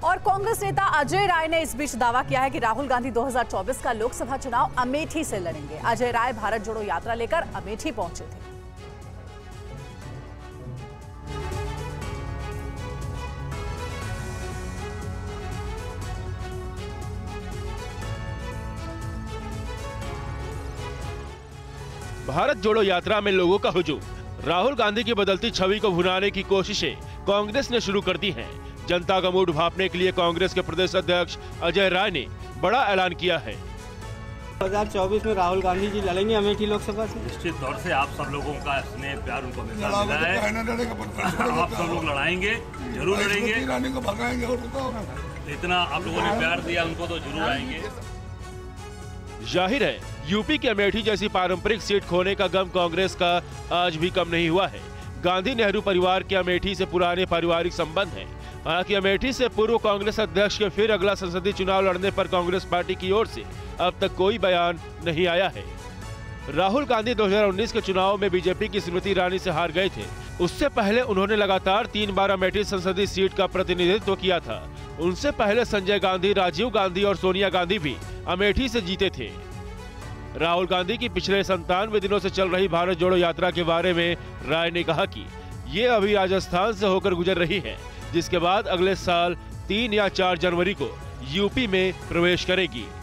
और कांग्रेस नेता अजय राय ने इस बीच दावा किया है कि राहुल गांधी 2024 का लोकसभा चुनाव अमेठी से लड़ेंगे। अजय राय भारत जोड़ो यात्रा लेकर अमेठी पहुंचे थे। भारत जोड़ो यात्रा में लोगों का हुजूम। राहुल गांधी की बदलती छवि को भुनाने की कोशिशें कांग्रेस ने शुरू कर दी हैं। जनता का मूड भांपने के लिए कांग्रेस के प्रदेश अध्यक्ष अजय राय ने बड़ा ऐलान किया है। 2024 में राहुल गांधी जी लड़ेंगे अमेठी लोकसभा से। निश्चित तौर से आप सब लोगों का स्नेह प्यार उनको मिला है। आप सब लोग लड़ाएंगे, जरूर लड़ेंगे। इतना आप लोगों ने प्यार दिया उनको तो जरूर आएंगे। जाहिर है यूपी के अमेठी जैसी पारंपरिक सीट खोने का गम कांग्रेस का आज भी कम नहीं हुआ है। गांधी नेहरू परिवार के अमेठी से पुराने पारिवारिक संबंध हैं। हालांकि अमेठी से पूर्व कांग्रेस अध्यक्ष के फिर अगला संसदीय चुनाव लड़ने पर कांग्रेस पार्टी की ओर से अब तक कोई बयान नहीं आया है। राहुल गांधी 2019 के चुनाव में बीजेपी की स्मृति ईरानी से हार गए थे। उससे पहले उन्होंने लगातार 3 बार अमेठी संसदीय सीट का प्रतिनिधित्व किया था। उनसे पहले संजय गांधी, राजीव गांधी और सोनिया गांधी भी अमेठी से जीते थे। राहुल गांधी की पिछले 97 दिनों से चल रही भारत जोड़ो यात्रा के बारे में राय ने कहा कि ये अभी राजस्थान से होकर गुजर रही है, जिसके बाद अगले साल 3 या 4 जनवरी को यूपी में प्रवेश करेगी।